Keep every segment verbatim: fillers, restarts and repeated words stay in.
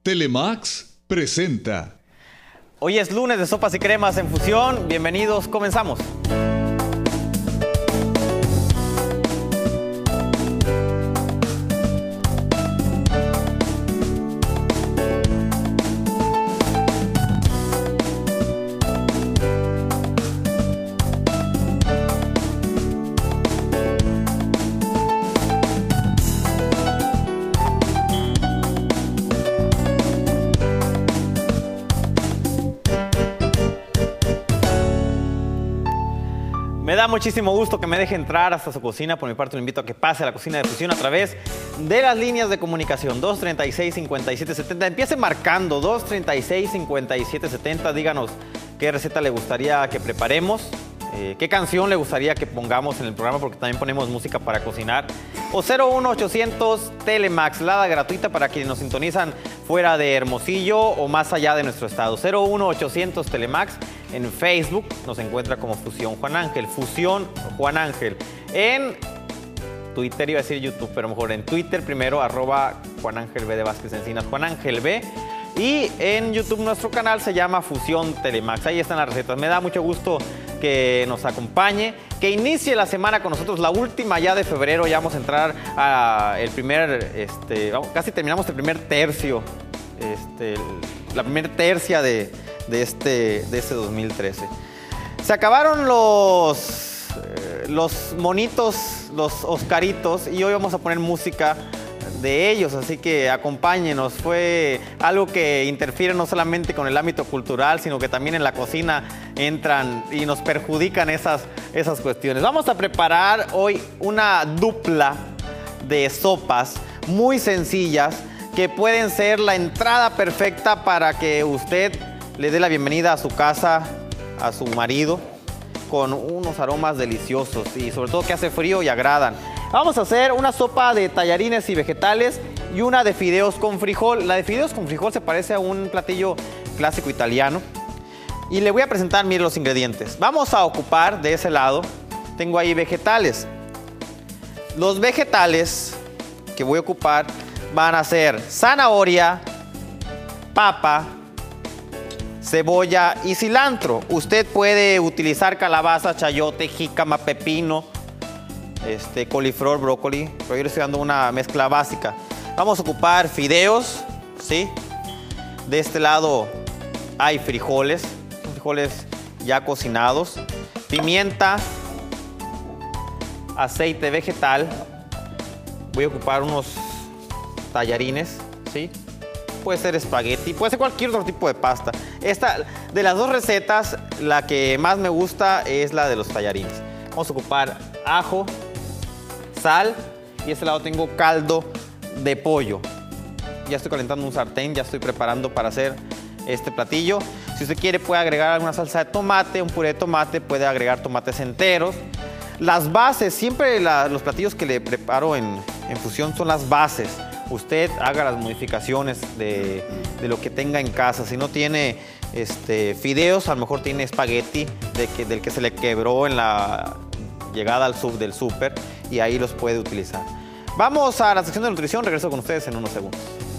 Telemax presenta. Hoy es lunes de sopas y cremas en fusión. Bienvenidos, comenzamos. Me da muchísimo gusto que me deje entrar hasta su cocina. Por mi parte, lo invito a que pase a la cocina de fusión a través de las líneas de comunicación dos treinta y seis, cincuenta y siete setenta. Empiece marcando dos treinta y seis, cincuenta y siete setenta. Díganos qué receta le gustaría que preparemos, eh, qué canción le gustaría que pongamos en el programa, porque también ponemos música para cocinar. O cero uno ochocientos Telemax, la gratuita para quienes nos sintonizan fuera de Hermosillo o más allá de nuestro estado. cero uno ochocientos Telemax. En Facebook nos encuentra como Fusión Juan Ángel, Fusión Juan Ángel. En Twitter, iba a decir YouTube, pero mejor en Twitter primero, arroba Juan Ángel B de Vázquez Encinas, Juan Ángel B. Y en YouTube nuestro canal se llama Fusión Telemax. Ahí están las recetas. Me da mucho gusto que nos acompañe, que inicie la semana con nosotros, la última ya de febrero. Ya vamos a entrar a el primer, este, vamos, casi terminamos el primer tercio, este, la primera tercia de... De este, de este dos mil trece. Se acabaron los, eh, los monitos, los Oscaritos, y hoy vamos a poner música de ellos, así que acompáñenos. Fue algo que interfiere no solamente con el ámbito cultural, sino que también en la cocina entran y nos perjudican esas, esas cuestiones. Vamos a preparar hoy una dupla de sopas muy sencillas que pueden ser la entrada perfecta para que usted le dé la bienvenida a su casa, a su marido, con unos aromas deliciosos y sobre todo que hace frío y agradan. Vamos a hacer una sopa de tallarines y vegetales y una de fideos con frijol. La de fideos con frijol se parece a un platillo clásico italiano. Y le voy a presentar, mire los ingredientes. Vamos a ocupar de ese lado, tengo ahí vegetales. Los vegetales que voy a ocupar van a ser zanahoria, papa, cebolla y cilantro. Usted puede utilizar calabaza, chayote, jícama, pepino, este, coliflor, brócoli, pero yo le estoy dando una mezcla básica. Vamos a ocupar fideos, ¿sí? De este lado hay frijoles, frijoles ya cocinados, pimienta, aceite vegetal. Voy a ocupar unos tallarines, ¿sí? Puede ser espagueti, puede ser cualquier otro tipo de pasta. Esta, de las dos recetas, la que más me gusta es la de los tallarines. Vamos a ocupar ajo, sal, y de este lado tengo caldo de pollo. Ya estoy calentando un sartén, ya estoy preparando para hacer este platillo. Si usted quiere puede agregar alguna salsa de tomate, un puré de tomate, puede agregar tomates enteros. Las bases, siempre la, los platillos que le preparo en, en fusión son las bases. Usted haga las modificaciones de, de lo que tenga en casa. Si no tiene este, fideos, a lo mejor tiene espagueti de que, del que se le quebró en la llegada al sub del súper, y ahí los puede utilizar. Vamos a la sección de nutrición. Regreso con ustedes en unos segundos.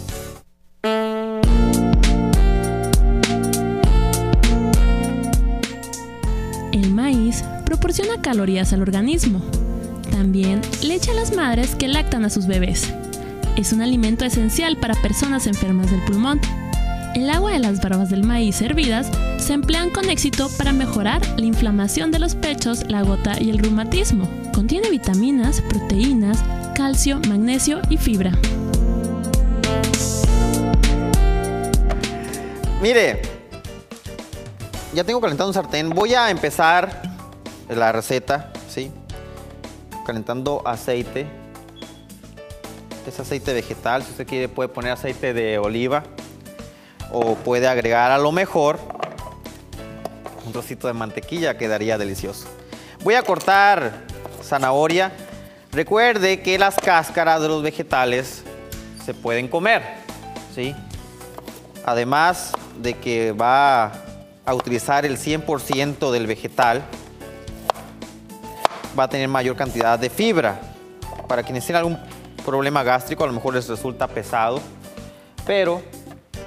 El maíz proporciona calorías al organismo. También le echa a las madres que lactan a sus bebés. Es un alimento esencial para personas enfermas del pulmón. El agua de las barbas del maíz hervidas se emplean con éxito para mejorar la inflamación de los pechos, la gota y el reumatismo. Contiene vitaminas, proteínas, calcio, magnesio y fibra. Mire, ya tengo calentado un sartén. Voy a empezar la receta, ¿sí? Calentando aceite. Es aceite vegetal. Si usted quiere puede poner aceite de oliva o puede agregar a lo mejor un trocito de mantequilla, quedaría delicioso. Voy a cortar zanahoria. Recuerde que las cáscaras de los vegetales se pueden comer, ¿sí? Además de que va a utilizar el cien por ciento del vegetal, va a tener mayor cantidad de fibra. Para quienes tienen algún problema gástrico, a lo mejor les resulta pesado, pero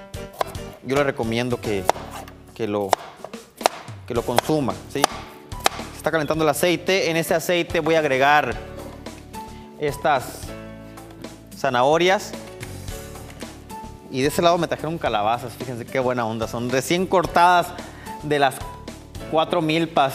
yo le recomiendo que, que, lo, que lo consuma, ¿sí? Se está calentando el aceite. En este aceite voy a agregar estas zanahorias. Y de ese lado me trajeron calabazas, fíjense qué buena onda. Son recién cortadas de las cuatro milpas.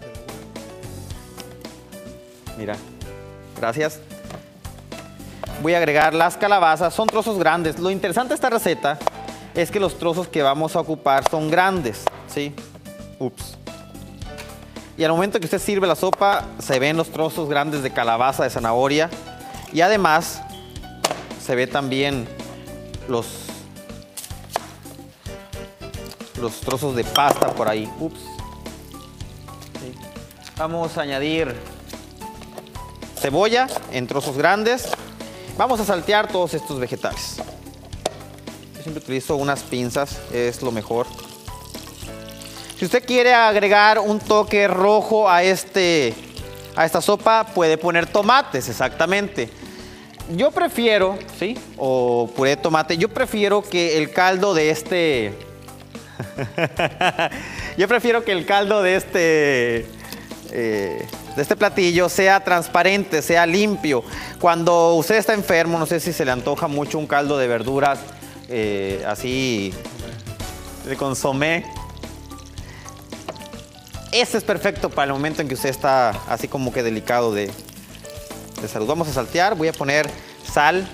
Mira, gracias. Voy a agregar las calabazas, son trozos grandes. Lo interesante de esta receta es que los trozos que vamos a ocupar son grandes, ¿sí? Ups. Y al momento que usted sirve la sopa, se ven los trozos grandes de calabaza, de zanahoria. Y además, se ve también los, los trozos de pasta por ahí. Ups. Sí. Vamos a añadir cebolla en trozos grandes. Vamos a saltear todos estos vegetales. Yo siempre utilizo unas pinzas, es lo mejor. Si usted quiere agregar un toque rojo a, este, a esta sopa, puede poner tomates, exactamente. Yo prefiero, ¿sí? O puré de tomate. Yo prefiero que el caldo de este... Yo prefiero que el caldo de este... Eh, de este platillo sea transparente, sea limpio. Cuando usted está enfermo, no sé si se le antoja mucho un caldo de verduras eh, así de consomé. Este es perfecto para el momento en que usted está así como que delicado de, de salud. Vamos a saltear, voy a poner sal.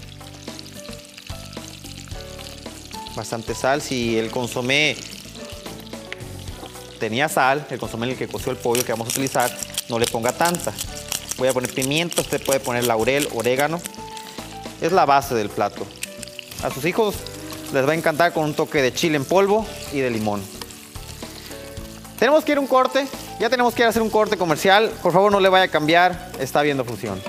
Bastante sal. Si el consomé tenía sal, el consomé en el que coció el pollo que vamos a utilizar, no le ponga tanta. Voy a poner pimiento, usted puede poner laurel, orégano. Es la base del plato. A sus hijos les va a encantar con un toque de chile en polvo y de limón. Tenemos que ir a un corte, ya tenemos que ir a hacer un corte comercial. Por favor, no le vaya a cambiar, está viendo función.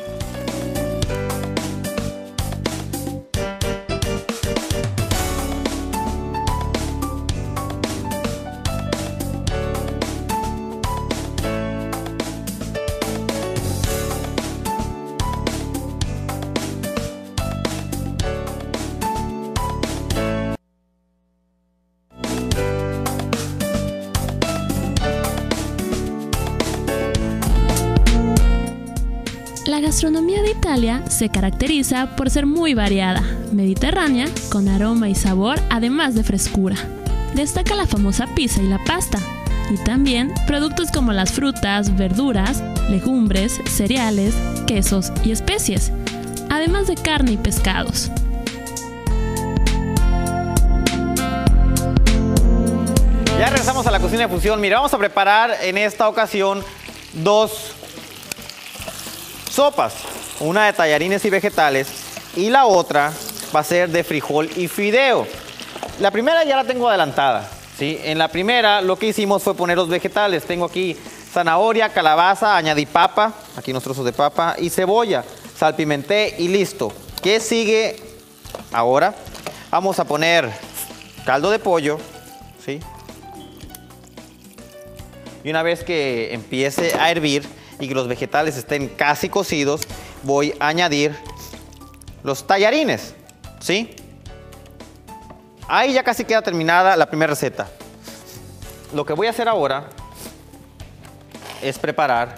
La gastronomía de Italia se caracteriza por ser muy variada, mediterránea, con aroma y sabor, además de frescura. Destaca la famosa pizza y la pasta, y también productos como las frutas, verduras, legumbres, cereales, quesos y especies, además de carne y pescados. Ya regresamos a la cocina de fusión. Mira, vamos a preparar en esta ocasión dos sopas, una de tallarines y vegetales y la otra va a ser de frijol y fideo. La primera ya la tengo adelantada, ¿sí? En la primera lo que hicimos fue poner los vegetales. Tengo aquí zanahoria, calabaza, añadí papa, aquí unos trozos de papa y cebolla, salpimenté y listo. ¿Qué sigue ahora? Vamos a poner caldo de pollo, ¿sí? Y una vez que empiece a hervir y que los vegetales estén casi cocidos, voy a añadir los tallarines, ¿sí? Ahí ya casi queda terminada la primera receta. Lo que voy a hacer ahora es preparar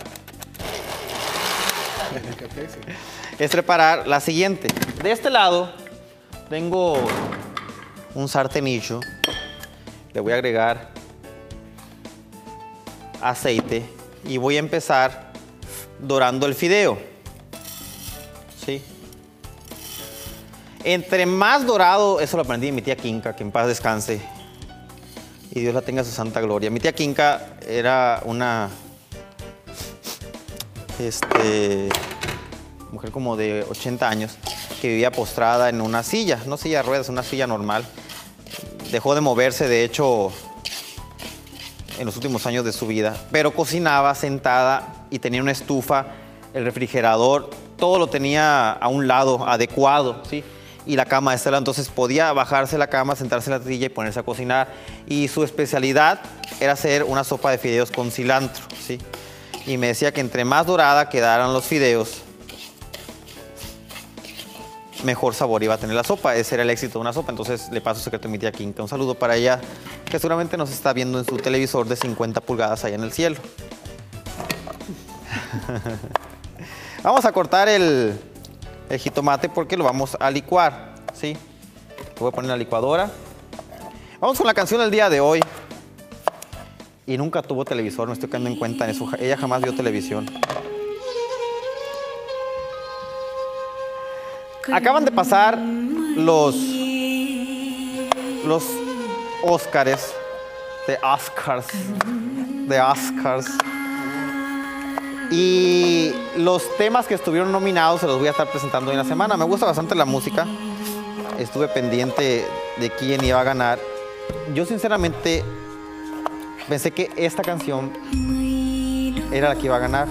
es preparar la siguiente. De este lado tengo un sartenillo. Le voy a agregar aceite y voy a empezar dorando el fideo, ¿sí? Entre más dorado, eso lo aprendí de mi tía Quinca, que en paz descanse y Dios la tenga en su santa gloria. Mi tía Quinca era una este, mujer como de ochenta años que vivía postrada en una silla, no silla de ruedas, una silla normal. Dejó de moverse, de hecho, en los últimos años de su vida, pero cocinaba sentada y tenía una estufa, el refrigerador, todo lo tenía a un lado adecuado, ¿sí? Y la cama de este lado, entonces podía bajarse la cama, sentarse en la silla y ponerse a cocinar. Y su especialidad era hacer una sopa de fideos con cilantro, ¿sí? Y me decía que entre más dorada quedaran los fideos, mejor sabor iba a tener la sopa. Ese era el éxito de una sopa. Entonces le paso el secreto a mi tía Quinca. Un saludo para ella, que seguramente nos está viendo en su televisor de cincuenta pulgadas allá en el cielo. Vamos a cortar el, el jitomate porque lo vamos a licuar, ¿sí? Lo voy a poner en la licuadora. Vamos con la canción del día de hoy. Y nunca tuvo televisor, me estoy quedando en cuenta en eso. Ella jamás vio televisión. Acaban de pasar los, los Óscares, de Oscars, de Oscars. Y los temas que estuvieron nominados se los voy a estar presentando hoy en la semana. Me gusta bastante la música. Estuve pendiente de quién iba a ganar. Yo sinceramente pensé que esta canción era la que iba a ganar.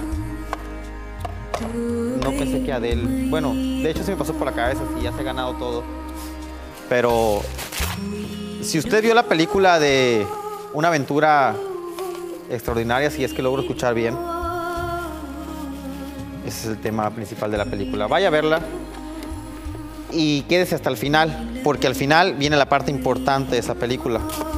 No pensé que Adele... Bueno, de hecho se me pasó por la cabeza, sí, ya se ha ganado todo. Pero si usted vio la película de Una aventura extraordinaria, si es que logro escuchar bien, ese es el tema principal de la película. Vaya a verla y quédese hasta el final, porque al final viene la parte importante de esa película.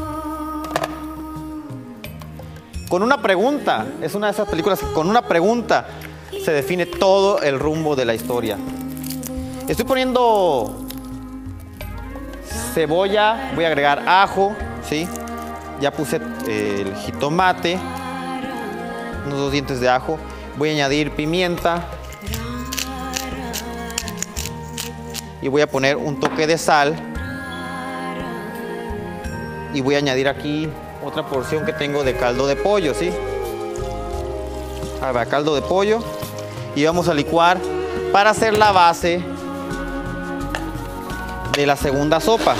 Con una pregunta, es una de esas películas que con una pregunta se define todo el rumbo de la historia. Estoy poniendo cebolla, voy a agregar ajo, ¿sí? Ya puse eh, el jitomate, unos dos dientes de ajo. Voy a añadir pimienta y voy a poner un toque de sal y voy a añadir aquí otra porción que tengo de caldo de pollo, ¿sí? A ver, caldo de pollo, y vamos a licuar para hacer la base de la segunda sopa.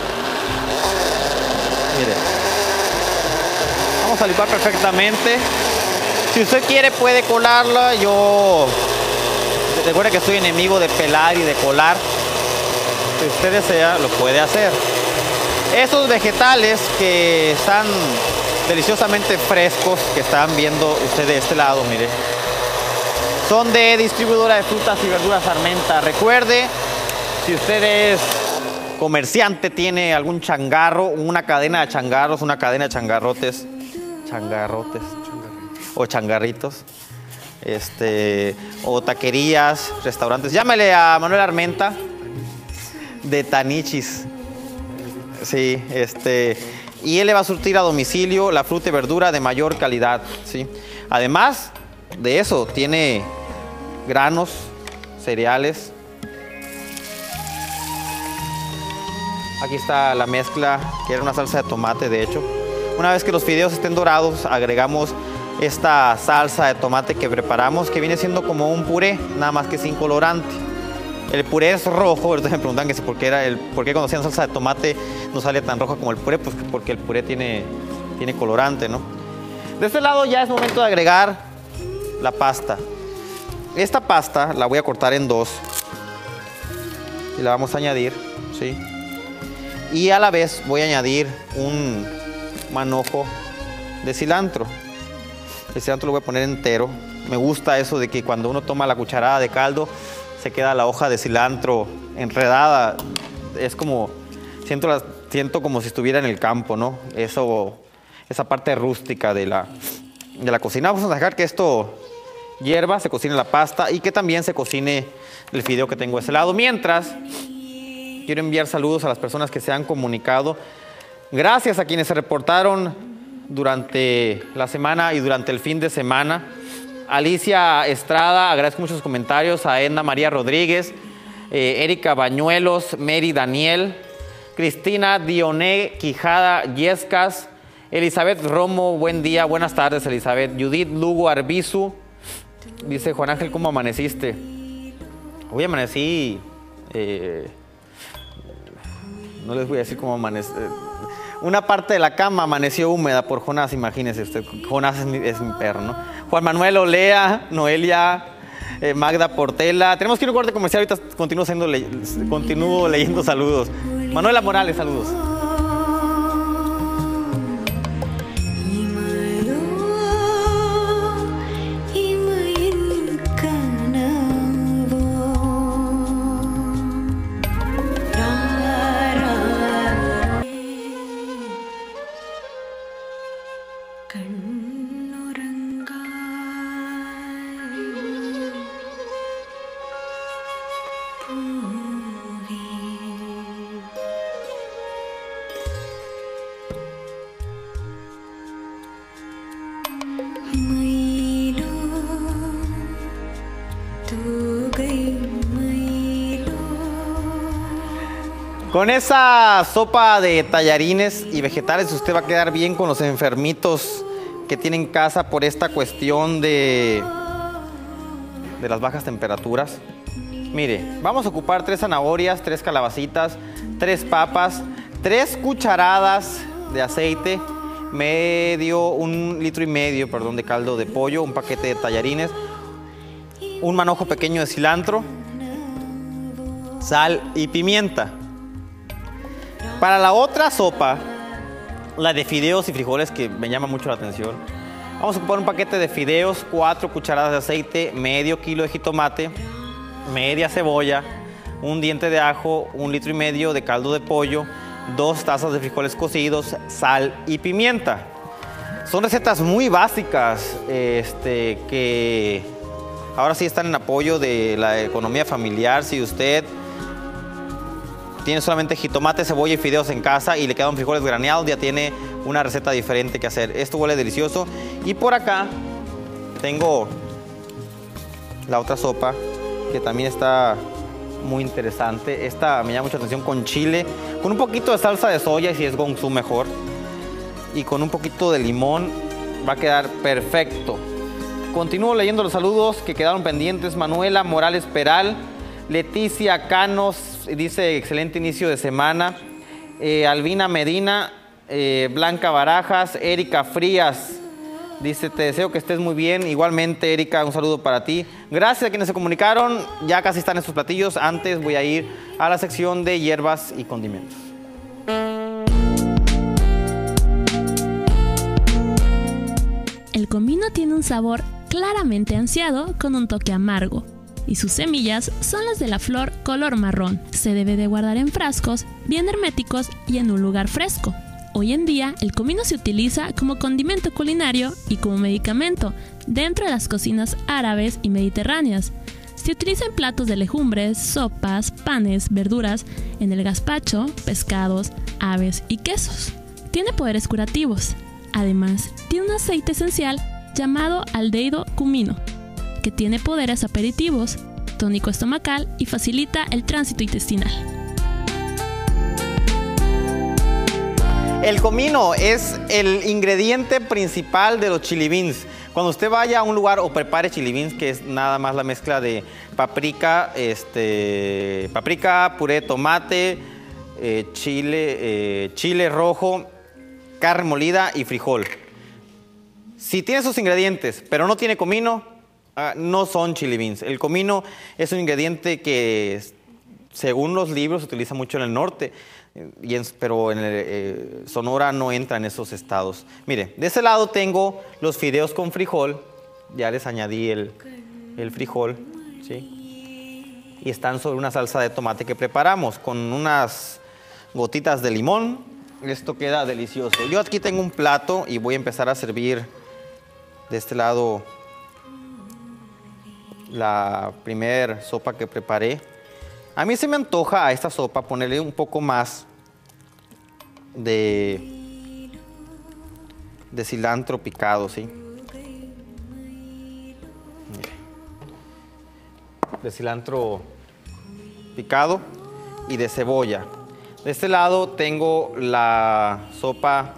Mire, vamos a licuar perfectamente. Si usted quiere puede colarla. Yo recuerda que soy enemigo de pelar y de colar. Si usted desea lo puede hacer. Esos vegetales que están deliciosamente frescos, que están viendo usted de este lado, mire, son de distribuidora de frutas y verduras Armenta. Recuerde, si usted es comerciante, tiene algún changarro, una cadena de changarros, una cadena de changarrotes, changarrotes, o changarritos, este, o taquerías, restaurantes, llámele a Manuel Armenta de Tanichis, sí, este, y él le va a surtir a domicilio la fruta y verdura de mayor calidad, sí. Además de eso, tiene granos, cereales. Aquí está la mezcla, que era una salsa de tomate, de hecho. Una vez que los fideos estén dorados, agregamos esta salsa de tomate que preparamos, que viene siendo como un puré, nada más que sin colorante. El puré es rojo. Ahorita me preguntan que si por qué, era el, por qué cuando hacían salsa de tomate no sale tan roja como el puré, pues porque el puré tiene, tiene colorante, ¿no? De este lado ya es momento de agregar la pasta. Esta pasta la voy a cortar en dos y la vamos a añadir, ¿sí? Y a la vez voy a añadir un manojo de cilantro. El cilantro lo voy a poner entero. Me gusta eso de que cuando uno toma la cucharada de caldo se queda la hoja de cilantro enredada. Es como, siento, la, siento como si estuviera en el campo, ¿no? Eso, esa parte rústica de la, de la cocina. Vamos a dejar que esto hierva, se cocine la pasta y que también se cocine el fideo que tengo a ese lado. Mientras, quiero enviar saludos a las personas que se han comunicado. Gracias a quienes se reportaron durante la semana y durante el fin de semana. Alicia Estrada, agradezco muchos comentarios. A Edna María Rodríguez, eh, Erika Bañuelos, Mary Daniel, Cristina Dioné Quijada Yescas, Elizabeth Romo, buen día, buenas tardes Elizabeth. Judith Lugo Arbizu, dice Juan Ángel, ¿cómo amaneciste? Hoy amanecí, eh, no les voy a decir cómo amanecí. Una parte de la cama amaneció húmeda por Jonás, imagínese usted. Jonás es mi, es mi perro, ¿no? Juan Manuel Olea, Noelia, eh, Magda Portela. Tenemos que ir a un corte comercial, ahorita continúo, siendo le, continúo leyendo saludos. Manuela Morales, saludos. Con esa sopa de tallarines y vegetales usted va a quedar bien con los enfermitos que tienen en casa por esta cuestión de, de las bajas temperaturas. Mire, vamos a ocupar tres zanahorias, tres calabacitas, tres papas, tres cucharadas de aceite, medio, un litro y medio, perdón, de caldo de pollo, un paquete de tallarines, un manojo pequeño de cilantro, sal y pimienta. Para la otra sopa, la de fideos y frijoles, que me llama mucho la atención, vamos a ocupar un paquete de fideos, cuatro cucharadas de aceite, medio kilo de jitomate, media cebolla, un diente de ajo, un litro y medio de caldo de pollo, dos tazas de frijoles cocidos, sal y pimienta. Son recetas muy básicas, este, que ahora sí están en apoyo de la economía familiar. Si usted tiene solamente jitomate, cebolla y fideos en casa y le quedan frijoles graneados, ya tiene una receta diferente que hacer. Esto huele delicioso. Y por acá tengo la otra sopa que también está muy interesante. Esta me llama mucha atención, con chile, con un poquito de salsa de soya, y si es gonzú mejor, y con un poquito de limón va a quedar perfecto. Continúo leyendo los saludos que quedaron pendientes. Manuela Morales Peral, Leticia Canos dice excelente inicio de semana. eh, Albina Medina, eh, Blanca Barajas, Erika Frías dice te deseo que estés muy bien. Igualmente, Erika, un saludo para ti. Gracias a quienes se comunicaron. Ya casi están estos platillos. Antes voy a ir a la sección de hierbas y condimentos. El comino tiene un sabor claramente ansiado con un toque amargo, y sus semillas son las de la flor color marrón. Se debe de guardar en frascos bien herméticos y en un lugar fresco. Hoy en día el comino se utiliza como condimento culinario y como medicamento dentro de las cocinas árabes y mediterráneas. Se utiliza en platos de legumbres, sopas, panes, verduras, en el gazpacho, pescados, aves y quesos. Tiene poderes curativos. Además, tiene un aceite esencial llamado aldehído cumino, que tiene poderes aperitivos, tónico estomacal y facilita el tránsito intestinal. El comino es el ingrediente principal de los chili beans. Cuando usted vaya a un lugar o prepare chili beans, que es nada más la mezcla de paprika, este, paprika, puré de tomate, eh, chile, eh, chile rojo, carne molida y frijol. Si tiene esos ingredientes, pero no tiene comino, uh, no son chili beans. El comino es un ingrediente que, según los libros, se utiliza mucho en el norte, y en, pero en el, eh, Sonora no entra en esos estados. Mire, de ese lado tengo los fideos con frijol. Ya les añadí el, el frijol, ¿sí? Y están sobre una salsa de tomate que preparamos con unas gotitas de limón. Esto queda delicioso. Yo aquí tengo un plato y voy a empezar a servir de este lado la primer sopa que preparé. A mí se me antoja a esta sopa ponerle un poco más de, de cilantro picado, ¿sí? De cilantro picado y de cebolla. De este lado tengo la sopa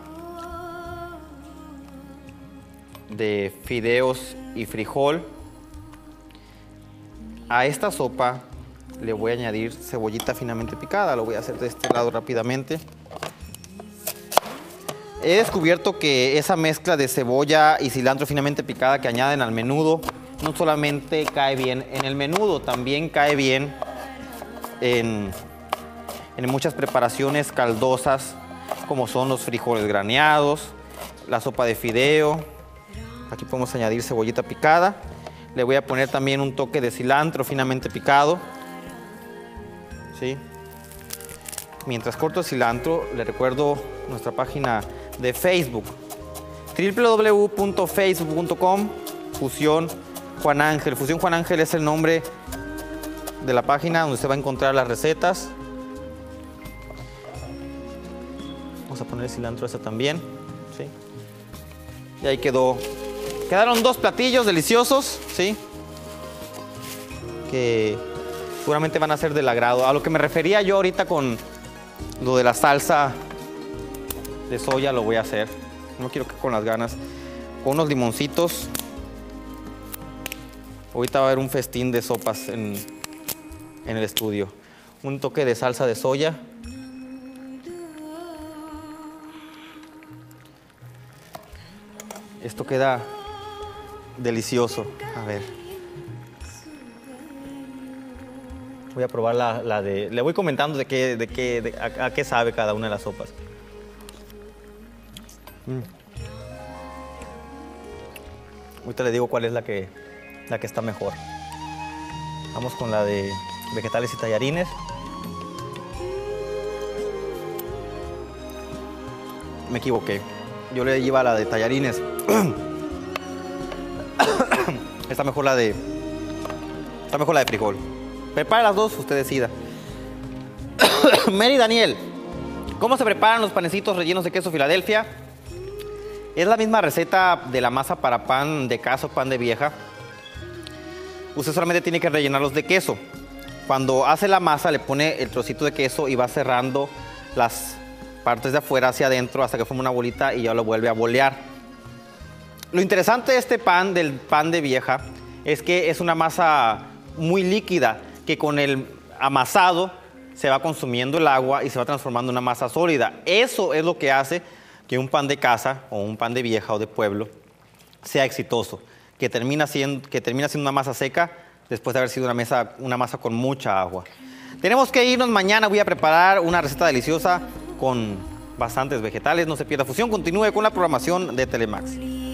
de fideos y frijol. A esta sopa le voy a añadir cebollita finamente picada. Lo voy a hacer de este lado rápidamente. He descubierto que esa mezcla de cebolla y cilantro finamente picada que añaden al menudo no solamente cae bien en el menudo, también cae bien en, en muchas preparaciones caldosas, como son los frijoles graneados, la sopa de fideo. Aquí podemos añadir cebollita picada. Le voy a poner también un toque de cilantro finamente picado, ¿sí? Mientras corto el cilantro, le recuerdo nuestra página de Facebook, doble u doble u doble u punto facebook punto com, Fusión Juan Ángel. Fusión Juan Ángel es el nombre de la página donde usted va a encontrar las recetas. Vamos a poner el cilantro esta también, ¿sí? Y ahí quedó. Quedaron dos platillos deliciosos, ¿sí? Que seguramente van a ser del agrado. A lo que me refería yo ahorita con Lo de la salsa de soya lo voy a hacer. No quiero que con las ganas. Con unos limoncitos. Ahorita va a haber un festín de sopas en, en el estudio. Un toque de salsa de soya. Esto queda delicioso. A ver. Voy a probar la, la de... Le voy comentando de qué, de qué, de, a, a qué sabe cada una de las sopas. Mm. Ahorita le digo cuál es la que, la que está mejor. Vamos con la de vegetales y tallarines. Me equivoqué. Yo le iba a la de tallarines. Está mejor la de... Está mejor la de frijol. Prepara las dos, usted decida. Mary Daniel, ¿cómo se preparan los panecitos rellenos de queso Filadelfia? Es la misma receta de la masa para pan de casa o pan de vieja. Usted solamente tiene que rellenarlos de queso. Cuando hace la masa le pone el trocito de queso y va cerrando las partes de afuera hacia adentro hasta que forma una bolita y ya lo vuelve a bolear. Lo interesante de este pan, del pan de vieja, es que es una masa muy líquida que con el amasado se va consumiendo el agua y se va transformando en una masa sólida. Eso es lo que hace que un pan de casa o un pan de vieja o de pueblo sea exitoso, que termina siendo, que termina siendo una masa seca después de haber sido una, mesa, una masa con mucha agua. Tenemos que irnos mañana. Voy a preparar una receta deliciosa con bastantes vegetales. No se pierda Fusión. Continúe con la programación de Telemax.